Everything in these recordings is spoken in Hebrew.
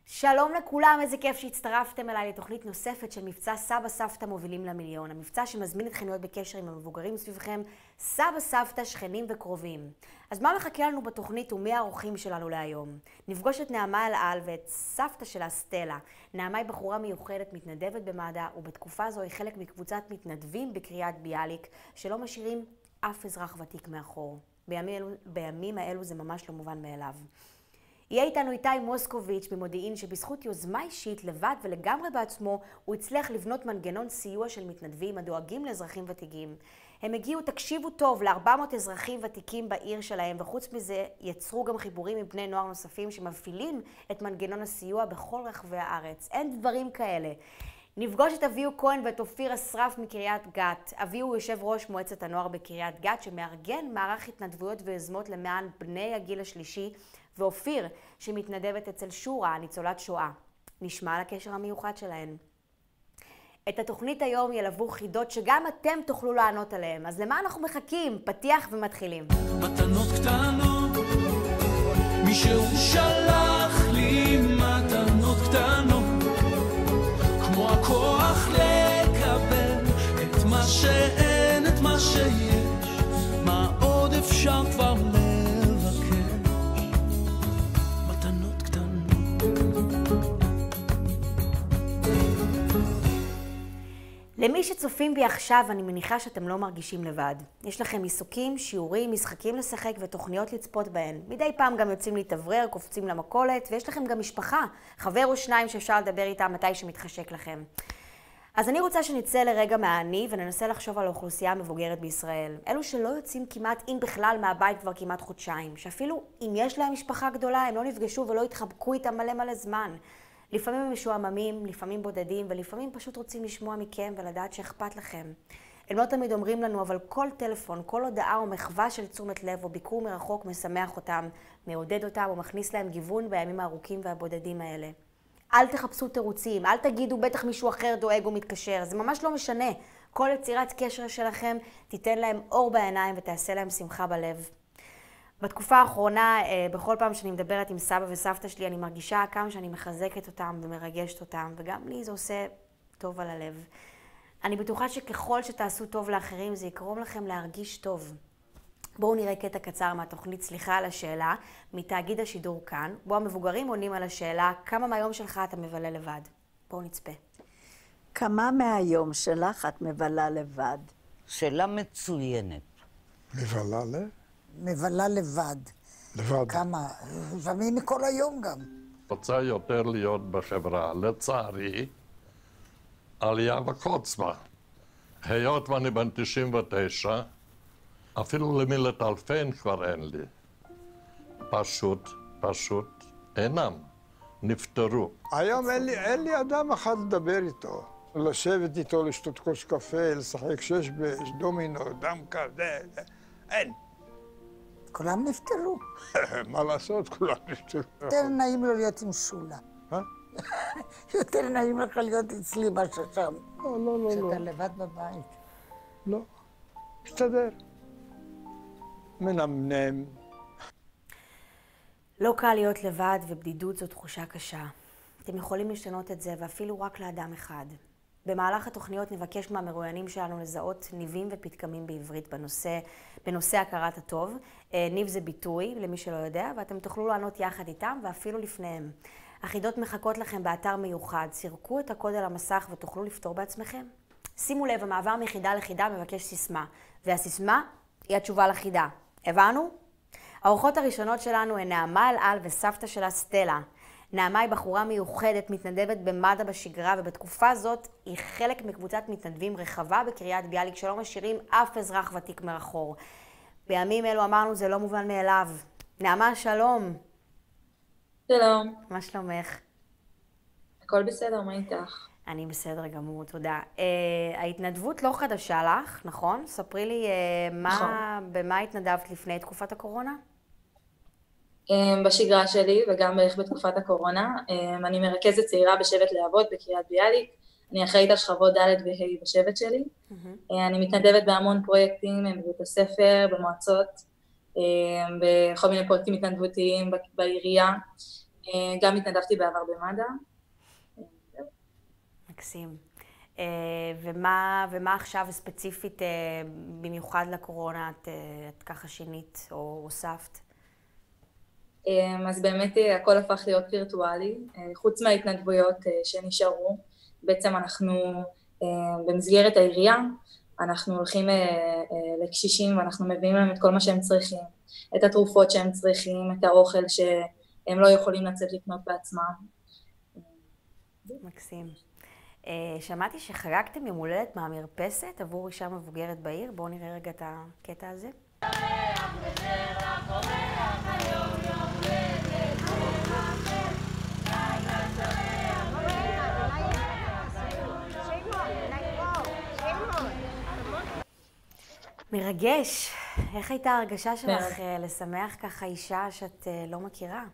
שלום לכולם, איזה כיף שהצטרפתם אליי לתוכנית נוספת של מבצע סבא סבתא מובילים למיליון. המבצע שמזמין אתכם להיות בקשר עם המבוגרים סביבכם, סבא סבתא, שכנים וקרובים. אז מה מחכה לנו בתוכנית ומי האורחים שלנו להיום? נפגוש את נעמה אלעל ואת סבתא שלה סטלה. נעמה היא בחורה מיוחדת, מתנדבת במד"א, ובתקופה זו היא חלק מקבוצת מתנדבים בקריית ביאליק, שלא משאירים אף אזרח ותיק מאחור. בימים האלו זה ממש לא מובן מאליו. יהיה איתנו איתי מוסקוביץ' ממודיעין שבזכות יוזמה אישית לבד ולגמרי בעצמו הוא הצליח לבנות מנגנון סיוע של מתנדבים הדואגים לאזרחים ותיקים. הם הגיעו, תקשיבו טוב, ל-400 אזרחים ותיקים בעיר שלהם, וחוץ מזה יצרו גם חיבורים עם בני נוער נוספים שמפעילים את מנגנון הסיוע בכל רחבי הארץ. אין דברים כאלה. נפגוש את אביהו כהן ואת אופיר אסרף מקריית גת. אביהו הוא יושב ראש מועצת הנוער בקריית גת שמארגן מערך התנדבויות ויוזמות למען בני הגיל השלישי, ואופיר שמתנדבת אצל שורה, ניצולת שואה. נשמע על הקשר המיוחד שלהן. את התוכנית היום ילוו חידות שגם אתם תוכלו לענות עליהם. אז למה אנחנו מחכים? פתיח ומתחילים. מתנות קטנות, מישהו שלח לי מתנות קטנות, כמו הכוח לקבל את מה שאין, את מה שיש, מה עוד אפשר כבר לבקש. מתנות קטנות. למי שצופים בי עכשיו, אני מניחה שאתם לא מרגישים לבד. יש לכם עיסוקים, שיעורים, משחקים לשחק ותוכניות לצפות בהן. מדי פעם גם יוצאים להתאוורר, קופצים למכולת, ויש לכם גם משפחה, חבר או שניים שאפשר לדבר איתם מתי שמתחשק לכם. אז אני רוצה שנצא לרגע מהאני וננסה לחשוב על האוכלוסייה המבוגרת בישראל. אלו שלא יוצאים כמעט, אם בכלל, מהבית כבר כמעט חודשיים. שאפילו אם יש להם משפחה גדולה, הם לא נפגשו ולא התחבקו איתם מלא זמן. לפעמים הם משועממים, לפעמים בודדים, ולפעמים פשוט רוצים לשמוע מכם ולדעת שאכפת לכם. הם לא תמיד אומרים לנו, אבל כל טלפון, כל הודעה או מחווה של תשומת לב או ביקור מרחוק משמח אותם, מעודד אותם או מכניס להם גיוון בימים הארוכים והבודדים האלה. אל תחפשו תירוצים, אל תגידו בטח מישהו אחר דואג או מתקשר, זה ממש לא משנה. כל יצירת קשר שלכם תיתן להם אור בעיניים ותעשה להם שמחה בלב. בתקופה האחרונה, בכל פעם שאני מדברת עם סבא וסבתא שלי, אני מרגישה כמה שאני מחזקת אותם ומרגשת אותם, וגם לי זה עושה טוב על הלב. אני בטוחה שככל שתעשו טוב לאחרים, זה יקרום לכם להרגיש טוב. בואו נראה קטע קצר מהתוכנית סליחה על השאלה, מתאגיד השידור כאן, בו המבוגרים עונים על השאלה, כמה מהיום שלך אתה מבלה לבד? בואו נצפה. כמה מהיום שלך את מבלה לבד? שאלה מצוינת. מבלה מבלה לבד. לבד. כמה? לפעמים מכל היום גם. רוצה יותר להיות בחברה. לצערי, עלייה בקוצמה. היות ואני בן 99, אפילו למי לטלפן כבר אין לי. פשוט אינם. נפטרו. היום אין לי אדם אחד לדבר איתו. לשבת איתו, לשתות כוס קפה, לשחק שש בש, דומינו, דמקה, אין. כולם נפטרו. מה לעשות? כולם נפטרו. יותר נעים לו להיות עם שולה. יותר נעים לך להיות אצלי מה ששם. לא. שאתה לבד בבית. לא. מסתדר. מנמנם. לא קל להיות לבד ובדידות זו תחושה קשה. אתם יכולים לשנות את זה ואפילו רק לאדם אחד. במהלך התוכניות נבקש מהמרואיינים שלנו לזהות ניבים ופתקמים בעברית בנושא הכרת הטוב. ניב זה ביטוי למי שלא יודע, ואתם תוכלו לענות יחד איתם ואפילו לפניהם. החידות מחכות לכם באתר מיוחד, סירקו את הקוד על המסך ותוכלו לפתור בעצמכם. שימו לב, המעבר מחידה לחידה מבקש סיסמה, והסיסמה היא התשובה לחידה. הבנו? האורחות הראשונות שלנו הן נעמה אלעל וסבתא שלה סטלה. נעמה היא בחורה מיוחדת, מתנדבת במד"א בשגרה, ובתקופה זאת היא חלק מקבוצת מתנדבים רחבה בקריית ביאליק שלא משאירים אף אזרח ותיק מאחור. בימים אלו אמרנו זה לא מובן מאליו. נעמה, שלום. שלום. מה שלומך? הכל בסדר, מה איתך? אני בסדר גמור, תודה. ההתנדבות לא חדשה לך, נכון? ספרי לי במה התנדבת לפני תקופת הקורונה? בשגרה שלי וגם בערך בתקופת הקורונה. אני מרכזת צעירה בשבט להבות בקריית ביאליק. אני אחראית על שכבות ד' וה' בשבט שלי. אני מתנדבת בהמון פרויקטים בבית הספר, במועצות, בכל מיני פרויקטים התנדבותיים בעירייה. גם התנדבתי בעבר במד"א. מקסים. ומה עכשיו ספציפית, במיוחד לקורונה, את ככה שינית או הוספת? אז באמת הכל הפך להיות וירטואלי, חוץ מההתנדבויות שנשארו. בעצם אנחנו במסגרת העירייה, אנחנו הולכים לקשישים ואנחנו מביאים להם את כל מה שהם צריכים, את התרופות שהם צריכים, את האוכל שהם לא יכולים לצאת לקנות בעצמם. מקסים. שמעתי שחגגתם יום הולדת מהמרפסת עבור אישה מבוגרת בעיר. בואו נראה רגע את הקטע הזה. מרגש. איך הייתה ההרגשה שלך לשמח ככה אישה שאת לא מכירה?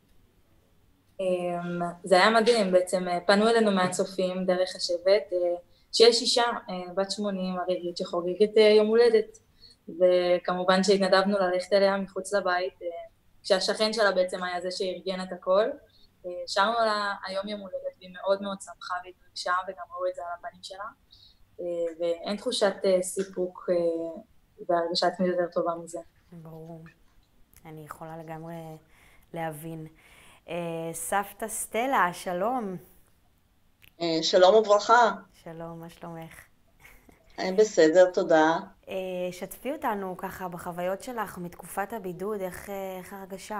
זה היה מדהים, בעצם פנו אלינו מהצופים דרך השבט, שיש אישה בת 80 ערירית שחוגגת יום הולדת, וכמובן שהתנדבנו ללכת אליה מחוץ לבית, כשהשכן שלה בעצם היה זה שארגן את הכל, שרנו לה היום יום הולדת והיא מאוד מאוד שמחה והתרגשה וגם ראו את זה על הפנים שלה, ואין תחושת סיפוק והרגשת מי יותר טובה מזה. ברור, אני יכולה לגמרי להבין. סבתא סטלה, שלום. שלום וברכה. שלום, מה שלומך? בסדר, תודה. שתפי אותנו ככה בחוויות שלך מתקופת הבידוד, איך הרגשה?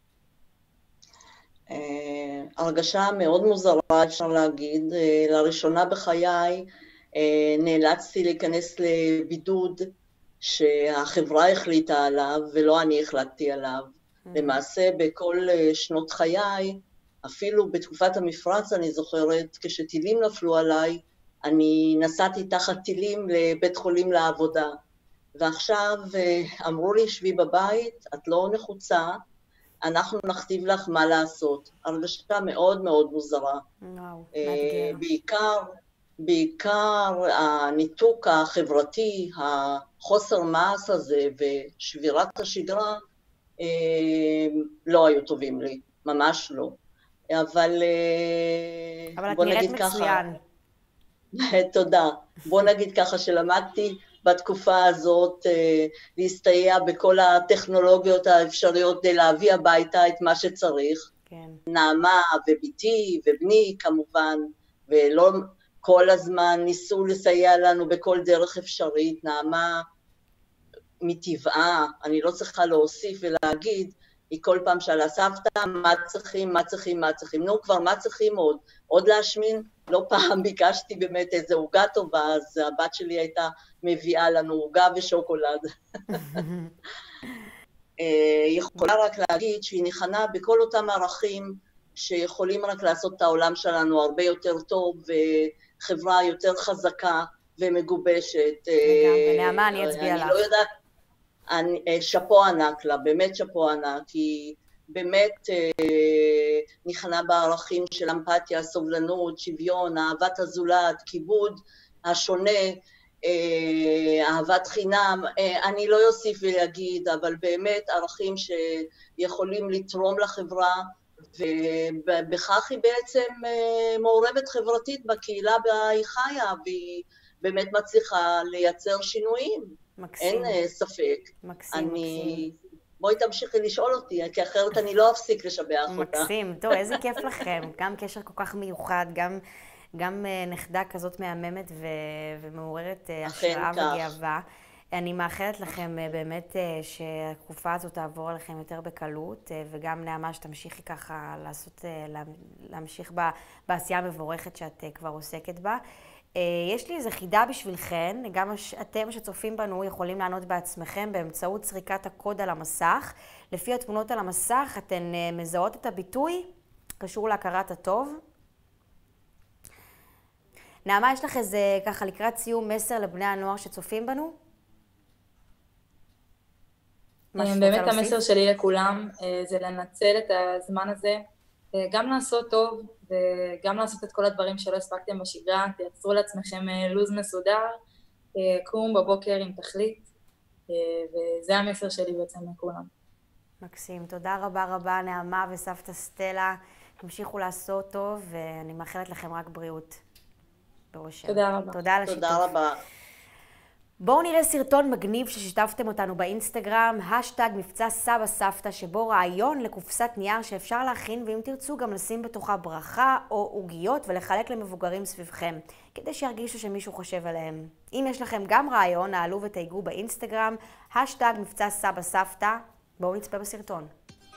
הרגשה מאוד מוזרה, אפשר להגיד. לראשונה בחיי נאלצתי להיכנס לבידוד שהחברה החליטה עליו ולא אני החלטתי עליו. למעשה בכל שנות חיי, אפילו בתקופת המפרץ אני זוכרת, כשטילים נפלו עליי, אני נסעתי תחת טילים לבית חולים לעבודה. ועכשיו אמרו לי, שבי בבית, את לא נחוצה, אנחנו נכתיב לך מה לעשות. הרגשה מאוד מאוד מוזרה. בעיקר הניתוק החברתי, החוסר מעש הזה ושבירת השגרה, לא היו טובים לי, ממש לא. אבל את נראית מצוין. תודה. בוא נגיד ככה שלמדתי בתקופה הזאת להסתייע בכל הטכנולוגיות האפשריות כדי להביא הביתה את מה שצריך. כן. נעמה וביתי ובני כמובן, ולא כל הזמן ניסו לסייע לנו בכל דרך אפשרית. נעמה מטבעה, אני לא צריכה להוסיף ולהגיד, היא כל פעם שאלה סבתא, מה צריכים. נו כבר, מה צריכים עוד להשמין? לא פעם ביקשתי באמת איזו עוגה טובה, אז הבת שלי הייתה מביאה לנו עוגה ושוקולד. יכולה רק להגיד שהיא ניחנה בכל אותם ערכים שיכולים רק לעשות את העולם שלנו הרבה יותר טוב, וחברה יותר חזקה ומגובשת. ונעמה, אני אצביע לך. אני לא יודעת, שפו ענק לה, באמת שפו ענק, כי באמת נכנע בערכים של אמפתיה, סובלנות, שוויון, אהבת הזולת, כיבוד השונה, אהבת חינם, אני לא יוסיף ולהגיד, אבל באמת ערכים שיכולים לתרום לחברה, ובכך היא בעצם מעורבת חברתית בקהילה בה היא חיה, והיא באמת מצליחה לייצר שינויים. מקסים. אין ספק. מקסים. בואי תמשיכי לשאול אותי, כי אחרת אני לא אפסיק לשבח אותה. מקסים. טוב, איזה כיף לכם. גם קשר כל כך מיוחד, גם נכדה כזאת מהממת ומעוררת השראה וגאווה. אני מאחלת לכם באמת שהתקופה הזאת תעבור עליכם יותר בקלות, וגם נעמה שתמשיכי ככה להמשיך בעשייה המבורכת שאת כבר עוסקת בה. יש לי איזו חידה בשבילכן, גם אתם שצופים בנו יכולים לענות בעצמכם באמצעות סריקת הקוד על המסך. לפי התמונות על המסך אתן מזהות את הביטוי, קשור להכרת הטוב. נעמה, יש לך איזה ככה לקראת סיום מסר לבני הנוער שצופים בנו? באמת המסר שלי לכולם זה לנצל את הזמן הזה, גם לעשות טוב וגם לעשות את כל הדברים שלא הספקתם בשגרה, תייצרו לעצמכם לוז מסודר, קום בבוקר עם תכלית, וזה המסר שלי בעצם לכולם. מקסים. תודה רבה רבה, נעמה וסבתא סטלה. תמשיכו לעשות טוב, ואני מאחלת לכם רק בריאות. בראשם. תודה רבה. תודה על השיתוף. תודה רבה. בואו נראה סרטון מגניב ששיתפתם אותנו באינסטגרם, #מבצע סבא סבתא, שבו רעיון לקופסת נייר שאפשר להכין, ואם תרצו גם לשים בתוכה ברכה או עוגיות ולחלק למבוגרים סביבכם, כדי שירגישו שמישהו חושב עליהם. אם יש לכם גם רעיון, נעלו ותייגו באינסטגרם, #מבצע סבא סבתא. בואו נצפה בסרטון.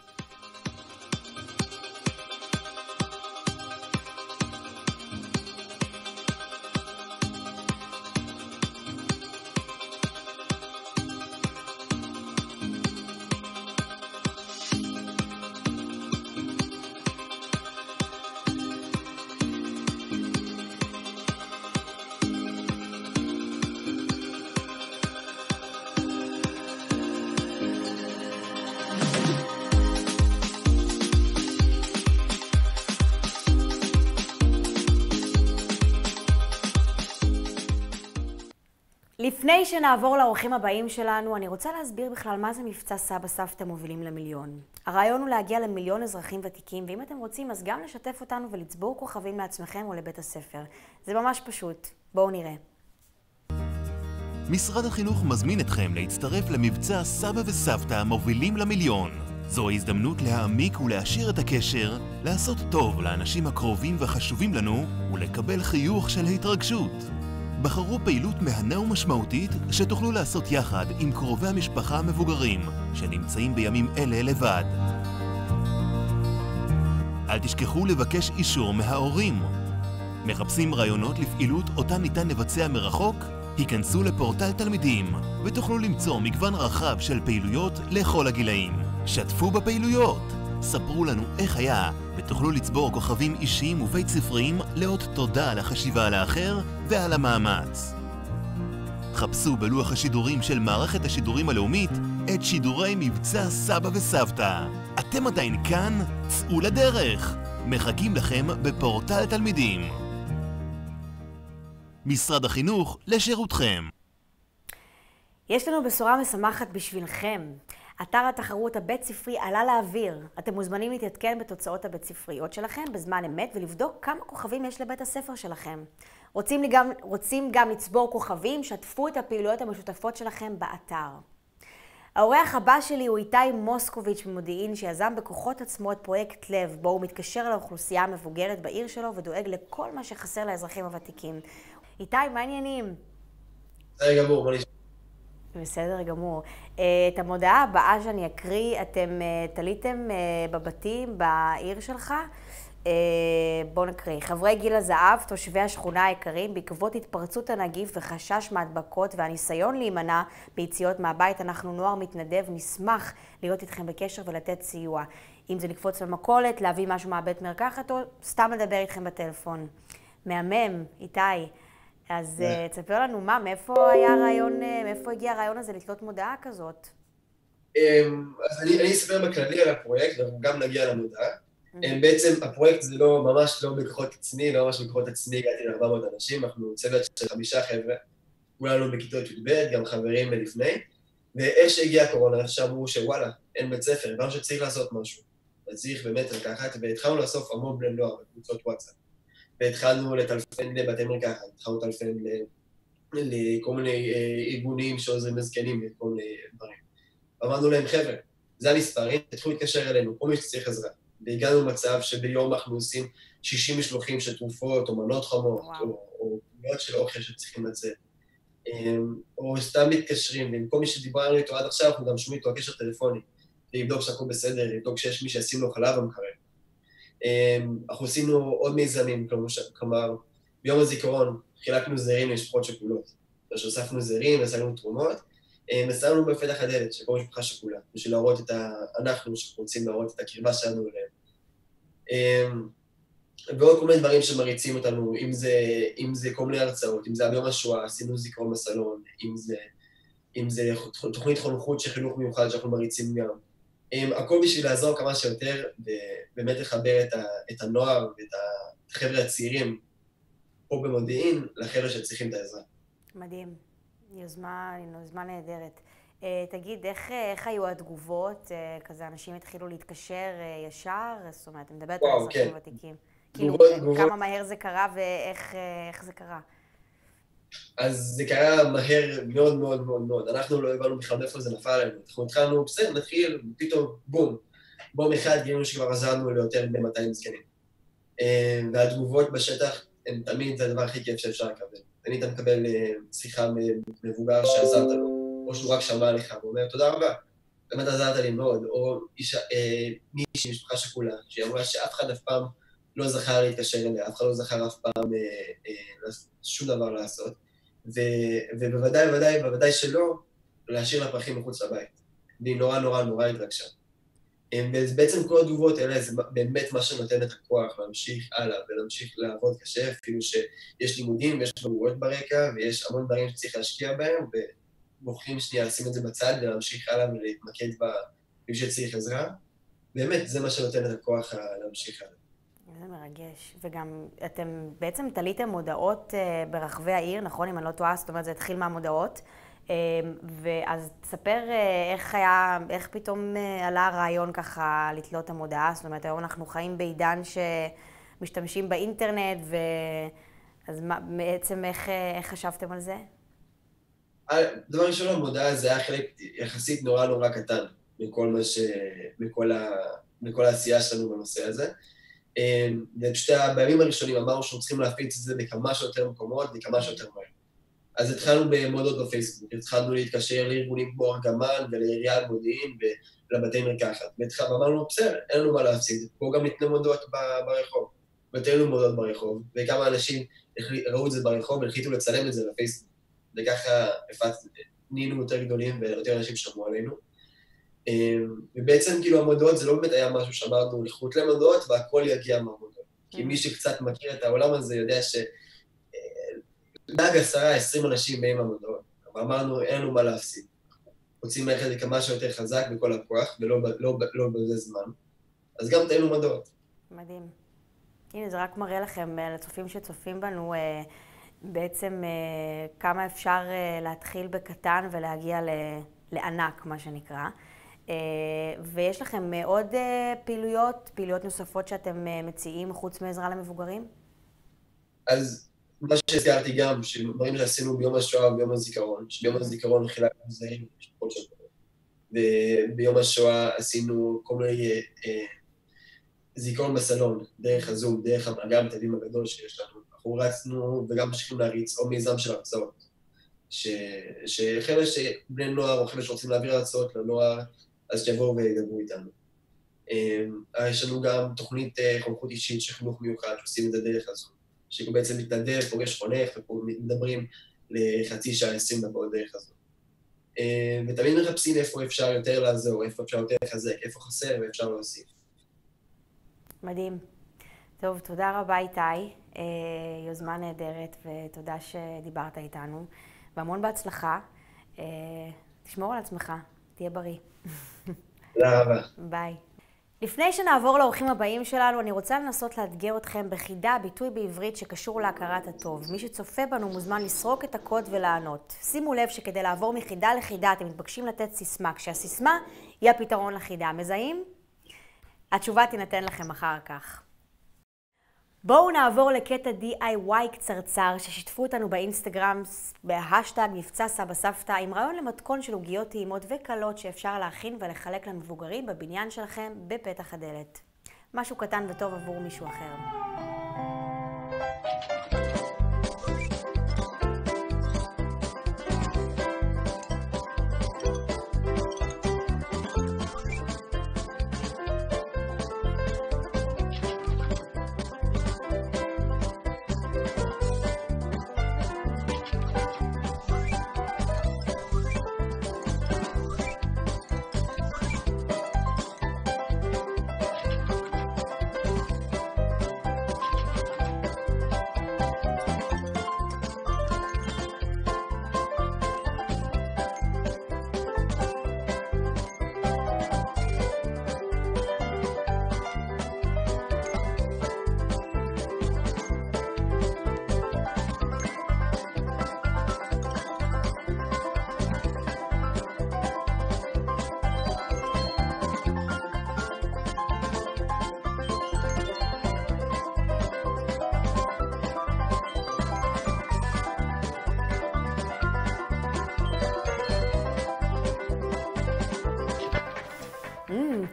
לפני שנעבור לאורחים הבאים שלנו, אני רוצה להסביר בכלל מה זה מבצע סבא סבתא מובילים למיליון. הרעיון הוא להגיע למיליון אזרחים ותיקים, ואם אתם רוצים אז גם לשתף אותנו ולצבור כוכבים לעצמכם או לבית הספר. זה ממש פשוט. בואו נראה. משרד החינוך מזמין אתכם להצטרף למבצע סבא וסבתא מובילים למיליון. זו ההזדמנות להעמיק ולהשאיר את הקשר, לעשות טוב לאנשים הקרובים והחשובים לנו ולקבל חיוך של התרגשות. בחרו פעילות מהנה ומשמעותית שתוכלו לעשות יחד עם קרובי המשפחה המבוגרים שנמצאים בימים אלה לבד. אל תשכחו לבקש אישור מההורים. מחפשים רעיונות לפעילות אותם ניתן לבצע מרחוק? היכנסו לפורטל תלמידים ותוכלו למצוא מגוון רחב של פעילויות לכל הגילאים. שתפו בפעילויות, ספרו לנו איך היה ותוכלו לצבור כוכבים אישיים ובית ספריים לאות תודה על החשיבה על האחר ועל המאמץ. חפשו בלוח השידורים של מערכת השידורים הלאומית את שידורי מבצע סבא וסבתא. אתם עדיין כאן? צאו לדרך! מחכים לכם בפורטל תלמידים. משרד החינוך לשירותכם. יש לנו בשורה משמחת בשבילכם. אתר התחרות הבית ספרי עלה לאוויר. אתם מוזמנים להתעדכן בתוצאות הבית ספריות שלכם בזמן אמת ולבדוק כמה כוכבים יש לבית הספר שלכם. רוצים גם לצבור כוכבים? שתפו את הפעילויות המשותפות שלכם באתר. האורח הבא שלי הוא איתי מוסקוביץ' ממודיעין, שיזם בכוחות עצמו את פרויקט לב, בו הוא מתקשר לאוכלוסייה המבוגרת בעיר שלו ודואג לכל מה שחסר לאזרחים הוותיקים. איתי, מה העניינים? בסדר גמור, בוא נשמע. בסדר גמור. את המודעה הבאה שאני אקריא, אתם תליתם בבתים בעיר שלך. בוא נקריא. חברי גיל הזהב, תושבי השכונה היקרים, בעקבות התפרצות הנגיף וחשש מהדבקות והניסיון להימנע ביציאות מהבית, אנחנו נוער מתנדב, נשמח להיות איתכם בקשר ולתת סיוע. אם זה לקפוץ במכולת, להביא משהו מהבית מרקחת, או סתם לדבר איתכם בטלפון. מהמם, איתי. אז תספר לנו מאיפה הגיע הרעיון הזה לתלות מודעה כזאת? אז אני אספר בכללי על הפרויקט, ואנחנו גם נגיע למודעה. בעצם הפרויקט זה ממש לא בכוחות עצמי, לא ממש בכוחות עצמי, הגעתי ל-400 אנשים, אנחנו צוות של 5 חבר'ה, כולנו בכיתות י"ב, גם חברים לפני, ואיך שהגיעה הקורונה, איך שאמרו שוואלה, אין בית ספר, הבנו שצריך לעשות משהו, וצריך באמת לקחת, והתחלנו לאסוף המון בני נוער בקבוצות וואטסאפ. והתחלנו לטלפן לבתי מרקחת, התחלנו לטלפן לכל מיני ארגונים שעוזרים מזקנים וכל מיני דברים. ואמרנו להם, חבר'ה, זה המספרים, תתחילו להתקשר אלינו, כל מי שצריך עזרה. והגענו למצב שביום אנחנו עושים 60 משלוחים של תרופות, או מנות חמות, או פניות של אוכל שצריכים לצאת. או סתם מתקשרים, ועם כל מי שדיברנו איתו עד עכשיו, אנחנו גם שומעים איתו הקשר טלפוני, לבדוק שהכל בסדר, לבדוק שיש מי שישים לו חלב במקרר. אנחנו עשינו עוד מיזמים, כלומר, ביום הזיכרון חילקנו זרים למשפחות שכולות. הוספנו זרים, עשינו תרומות, ושמנו בפתח הדלת של כל משפחה שכולה, בשביל להראות אנחנו שרוצים להראות את הקרבה שלנו אליהם. ועוד כל מיני דברים שמריצים אותנו, אם זה כל מיני הרצאות, אם זה ביום השואה, עשינו זיכרון בסלון, אם זה תוכנית חונכות של חינוך מיוחד שאנחנו מריצים גם. הכל בשביל לעזור כמה שיותר, ובאמת לחבר את הנוער ואת החבר'ה הצעירים פה במודיעין, לחבר'ה שצריכים את העזרה. מדהים. יוזמה נהדרת. תגיד, איך היו התגובות? כזה אנשים התחילו להתקשר ישר? זאת אומרת, אני מדברת על אזרחים ותיקים. כאילו, כמה מהר זה קרה ואיך זה קרה? אז זה קרה מהר מאוד מאוד מאוד מאוד. אנחנו לא הבנו בכלל מאיפה זה נפל עלינו. אנחנו התחלנו, בסדר, נתחיל, פתאום בום אחד, גילינו שכבר עזרנו ליותר ב-200 זקנים. והתגובות בשטח הן תמיד זה הדבר הכי כיף שאפשר לקבל. תמיד אתה מקבל שיחה מבוגר שעזרת לו, או שהוא רק שמע לך ואומר, תודה רבה, באמת עזרת לי מאוד, או מישהי, משפחה שכולה, שהיא אמרה שאף אחד אף פעם לא זכר להתקשר אליה, אף אחד לא זכר אף פעם שום דבר לעשות, ובוודאי שלא, להשאיר לפרחים מחוץ לבית. והיא נורא נורא נורא התרגשה. ובעצם כל התגובות האלה זה באמת מה שנותן את הכוח להמשיך הלאה ולהמשיך לעבוד קשה, אפילו שיש לימודים ויש בגרויות ברקע ויש המון דברים שצריך להשקיע בהם, ובוחרים שנייה לשים את זה בצד ולהמשיך הלאה ולהתמקד במי שצריך עזרה. באמת, זה מה שנותן את הכוח להמשיך הלאה. זה מרגש. וגם אתם בעצם תליתם מודעות ברחבי העיר, נכון? אם אני לא טועה, זאת אומרת, זה התחיל מהמודעות. ואז תספר איך פתאום עלה הרעיון ככה לתלות את המודעה. זאת אומרת, היום אנחנו חיים בעידן שמשתמשים באינטרנט, אז בעצם איך חשבתם על זה? דבר ראשון, המודעה זה היה חלק יחסית נורא נורא קטן מכל העשייה שלנו בנושא הזה. ופשוט בימים הראשונים אמרנו שאנחנו צריכים להפיץ את זה בכמה שיותר מקומות וכמה שיותר מהר. אז התחלנו במודעות בפייסבוק, התחלנו להתקשר לארגונים כמו ארגמן ולעיריית מודיעין ולבתי מרקחת. ואמרנו, בסדר, אין לנו מה להפסיד, בואו גם נתנה מודעות ברחוב. ותראינו מודעות ברחוב, וכמה אנשים ראו את זה ברחוב והחליטו לצלם את זה לפייסבוק. וככה נהיינו יותר גדולים ויותר אנשים שמעו עלינו. ובעצם כאילו המודעות זה לא באמת היה משהו שאמרנו לכו למודעות והכל יגיע מהמודעות. כי מי שקצת מכיר את העולם הזה יודע נהג 10-20 אנשים באים המודעות. אבל אמרנו אין לנו מה להפסיד. רוצים ללכת לכמה שיותר חזק בכל הכוח ולא בזה זמן. אז גם תהיינו מודעות. מדהים. הנה זה רק מראה לכם לצופים שצופים בנו בעצם כמה אפשר להתחיל בקטן ולהגיע לענק, מה שנקרא. ויש לכם עוד פעילויות נוספות שאתם מציעים חוץ מעזרה למבוגרים? אז מה שהזכרתי גם, שדברים שעשינו ביום השואה וביום הזיכרון, שביום הזיכרון חילקנו זרים למשפחות של דברים. וביום השואה עשינו כל מיני זיכרון בסלון, דרך הזום, דרך המאגר המטיילים הגדול שיש לנו. אנחנו רצנו וגם ממשיכים להריץ או מיזם של הרצאות, שחבר'ה שבני נוער או חבר'ה שרוצים להעביר הרצאות לנוער, אז שיבואו וידברו איתנו. יש לנו גם תוכנית חונכות אישית של חינוך מיוחד, שעושים את הדרך הזו, שהוא בעצם מתנדב, פוגש חונך, ומדברים לחצי שעה 20 דקות דרך הזו. ותמיד מחפשים איפה אפשר יותר לעזור, איפה אפשר יותר לחזק, איפה חסר ואפשר להוסיף. מדהים. טוב, תודה רבה איתי, יוזמה נהדרת, ותודה שדיברת איתנו, והמון בהצלחה. תשמור על עצמך, תהיה בריא. תודה רבה. ביי. לפני שנעבור לאורחים הבאים שלנו, אני רוצה לנסות לאתגר אתכם בחידה, ביטוי בעברית שקשור להכרת הטוב. מי שצופה בנו מוזמן לסרוק את הקוד ולענות. שימו לב שכדי לעבור מחידה לחידה אתם מתבקשים לתת סיסמה, כשהסיסמה היא הפתרון לחידה. מזהים? התשובה תינתן לכם אחר כך. בואו נעבור לקטע DIY קצרצר ששיתפו אותנו באינסטגרם בהשטג מבצע סבא סבתא עם רעיון למתכון של עוגיות טעימות וקלות שאפשר להכין ולחלק למבוגרים בבניין שלכם בפתח הדלת. משהו קטן וטוב עבור מישהו אחר.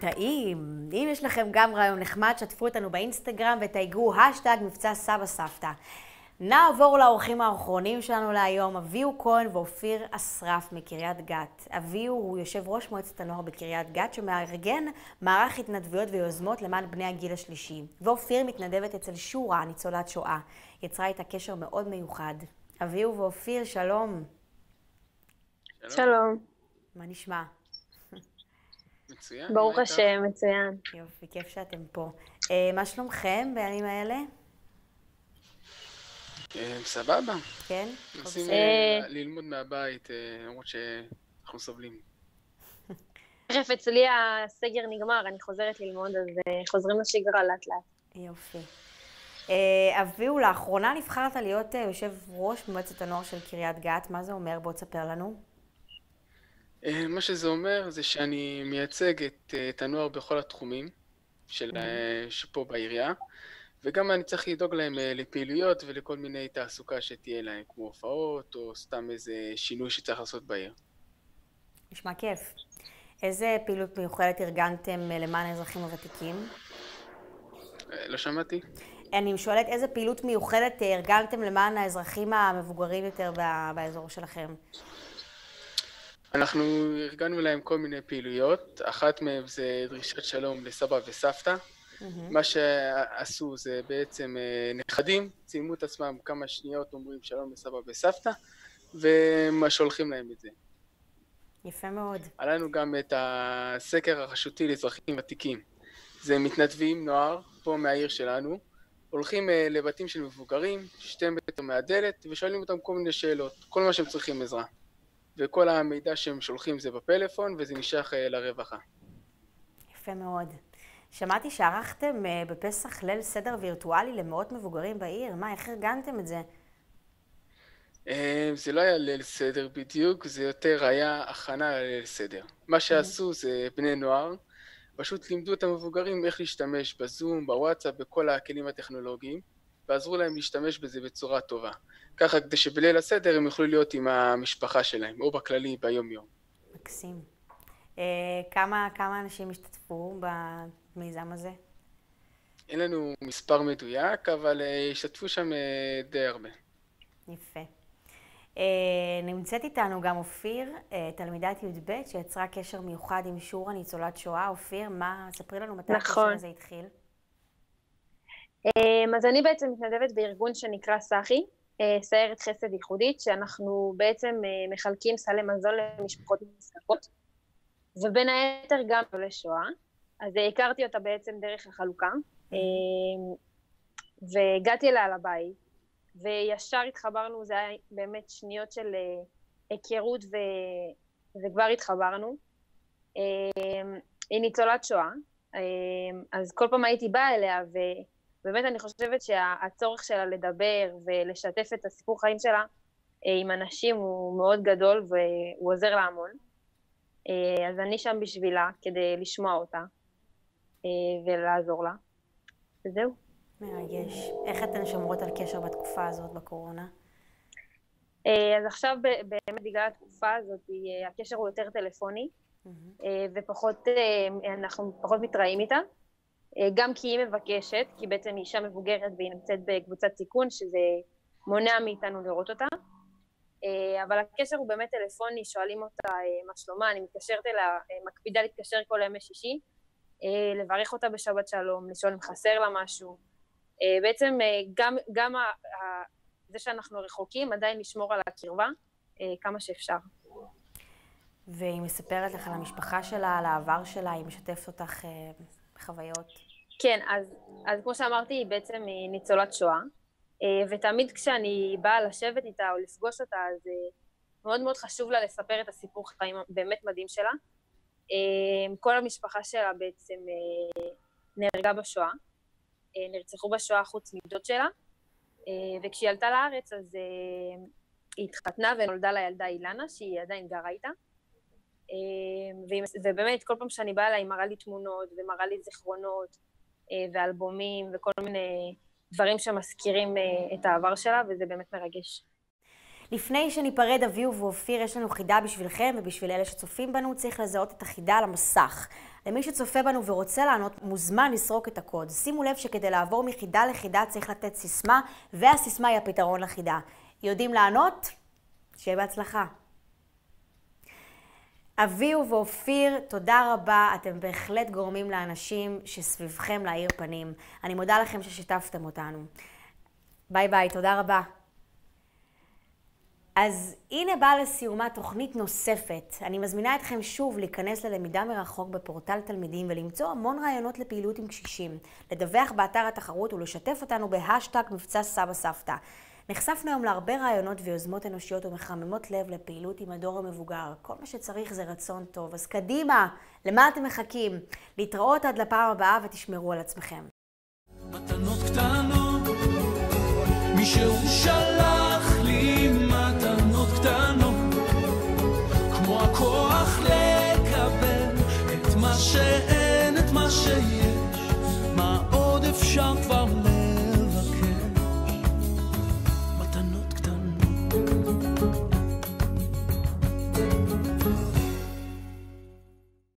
טעים. אם יש לכם גם רעיון נחמד, שתפו אותנו באינסטגרם ותייגו השטג מבצע סבא סבתא. נעבור לאורחים האחרונים שלנו להיום, אביהו כהן ואופיר אסרף מקריית גת. אביהו הוא יושב ראש מועצת הנוער בקריית גת, שמארגן מערך התנדבויות ויוזמות למען בני הגיל השלישי. ואופיר מתנדבת אצל שורה, ניצולת שואה. יצרה איתה קשר מאוד מיוחד. אביהו ואופיר, שלום. שלום. מה נשמע? מצוין. ברוך השם, מצוין. יופי, כיף שאתם פה. מה שלומכם בימים האלה? סבבה. כן? מנסים ללמוד מהבית, למרות שאנחנו סובלים. תכף אצלי הסגר נגמר, אני חוזרת ללמוד, אז חוזרים לשגרה לאט לאט. יופי. אביהו, לאחרונה נבחרת להיות יושב ראש מועצת הנוער של קריית גת. מה זה אומר? בוא תספר לנו. מה שזה אומר זה שאני מייצג את הנוער בכל התחומים שפה בעירייה, וגם אני צריך לדאוג להם לפעילויות ולכל מיני תעסוקה שתהיה להם, כמו הופעות או סתם איזה שינוי שצריך לעשות בעיר. נשמע כיף. איזה פעילות מיוחדת ארגנתם למען האזרחים הוותיקים? לא שמעתי. אני שואלת איזה פעילות מיוחדת ארגנתם למען האזרחים המבוגרים יותר באזור שלכם? אנחנו ארגנו להם כל מיני פעילויות, אחת מהן זה דרישת שלום לסבא וסבתא. מה שעשו זה בעצם נכדים, צילמו את עצמם כמה שניות, אומרים שלום לסבא וסבתא, ומה שולחים להם את זה. יפה מאוד. היה לנו גם את הסקר הרשותי לאזרחים ותיקים. זה מתנדבים נוער, פה מהעיר שלנו, הולכים לבתים של מבוגרים, 2 מטר מהדלת, ושואלים אותם כל מיני שאלות, כל מה שהם צריכים עזרה. וכל המידע שהם שולחים זה בפלאפון, וזה נשלח לרווחה. יפה מאוד. שמעתי שערכתם בפסח ליל סדר וירטואלי למאות מבוגרים בעיר. מה, איך ארגנתם את זה? זה לא היה ליל סדר בדיוק, זה יותר היה הכנה לליל סדר. מה שעשו זה בני נוער, פשוט לימדו את המבוגרים איך להשתמש בזום, בוואטסאפ, בכל הכלים הטכנולוגיים, ועזרו להם להשתמש בזה בצורה טובה. ככה כדי שבליל הסדר הם יוכלו להיות עם המשפחה שלהם, או בכללי ביום יום. מקסים. כמה אנשים השתתפו במיזם הזה? אין לנו מספר מדויק, אבל השתתפו שם די הרבה. יפה. נמצאת איתנו גם אופיר, תלמידת י"ב, שיצרה קשר מיוחד עם שורה, ניצולת שואה. אופיר, ספרי לנו מתי הקשר הזה התחיל. אז אני בעצם מתנדבת בארגון שנקרא סחי, סיירת חסד ייחודית, שאנחנו בעצם מחלקים סלי מזון למשפחות נזקקות, ובין היתר גם ניצולי שואה. אז הכרתי אותה בעצם דרך החלוקה, והגעתי אליה לבית, וישר התחברנו, זה היה באמת שניות של היכרות, וכבר התחברנו. היא ניצולת שואה, אז כל פעם הייתי באה אליה, ובאמת אני חושבת שהצורך שלה לדבר ולשתף את הסיפור חיים שלה עם אנשים הוא מאוד גדול, והוא עוזר לה המון. אז אני שם בשבילה כדי לשמוע אותה ולעזור לה. וזהו. מרגש. איך אתן שומרות על קשר בתקופה הזאת בקורונה? אז עכשיו באמת בגלל התקופה הזאת הקשר הוא יותר טלפוני, אנחנו פחות מתראים איתה, גם כי היא מבקשת, כי בעצם היא אישה מבוגרת והיא נמצאת בקבוצת סיכון, שזה מונע מאיתנו לראות אותה. אבל הקשר הוא באמת טלפוני, שואלים אותה מה שלומה, אני מתקשרת אליה, מקפידה להתקשר כל ימי שישי, לברך אותה בשבת שלום, לשאול אם חסר לה משהו. בעצם גם זה שאנחנו רחוקים, עדיין לשמור על הקרבה כמה שאפשר. והיא מספרת לך על המשפחה שלה, על העבר שלה, היא משתפת אותך בחוויות? כן, אז כמו שאמרתי, היא בעצם ניצולת שואה, ותמיד כשאני באה לשבת איתה או לפגוש אותה, אז מאוד מאוד חשוב לה לספר את הסיפור חיים באמת מדהים שלה. כל המשפחה שלה בעצם נהרגה בשואה, נרצחו בשואה חוץ מדוד שלה, וכשהיא עלתה לארץ אז היא התחתנה ונולדה לה ילדה אילנה, שהיא עדיין גרה איתה, ובאמת כל פעם שאני באה לה היא מראה לי תמונות ומראה לי זיכרונות ואלבומים וכל מיני דברים שמזכירים את העבר שלה, וזה באמת מרגש. לפני שניפרד, אביהו ואופיר, יש לנו חידה בשבילכם ובשביל אלה שצופים בנו, צריך לזהות את החידה על המסך. למי שצופה בנו ורוצה לענות, מוזמן לסרוק את הקוד. שימו לב שכדי לעבור מחידה לחידה צריך לתת סיסמה, והסיסמה היא הפתרון לחידה. יודעים לענות? שיהיה בהצלחה. אביהו ואופיר, תודה רבה. אתם בהחלט גורמים לאנשים שסביבכם להאיר פנים. אני מודה לכם ששיתפתם אותנו. ביי ביי, תודה רבה. אז הנה באה לסיומה תוכנית נוספת. אני מזמינה אתכם שוב להיכנס ללמידה מרחוק בפורטל תלמידים ולמצוא המון רעיונות לפעילות עם קשישים, לדווח באתר התחרות ולשתף אותנו בהשטג מבצע סבא סבתא. נחשפנו היום להרבה רעיונות ויוזמות אנושיות ומחממות לב לפעילות עם הדור המבוגר. כל מה שצריך זה רצון טוב. אז קדימה, למה אתם מחכים? להתראות עד לפעם הבאה ותשמרו על עצמכם. מתנות קטנות, מישהו שלח לי מתנות קטנות, כמו הכוח לקבל את מה שאין, את מה שיש, מה עוד אפשר כבר